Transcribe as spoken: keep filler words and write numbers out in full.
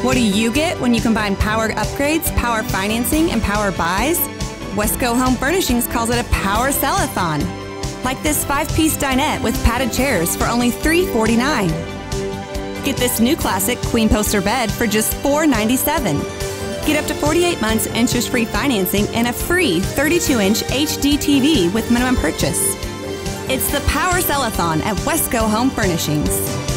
What do you get when you combine power upgrades, power financing, and power buys? Westco Home Furnishings calls it a power Sell-A-Thon. Like this five-piece dinette with padded chairs for only three forty-nine. Get this new classic queen poster bed for just four ninety-seven. Get up to forty-eight months interest-free financing and a free thirty-two inch H D T V with minimum purchase. It's the Power Sell-A-Thon at Westco Home Furnishings.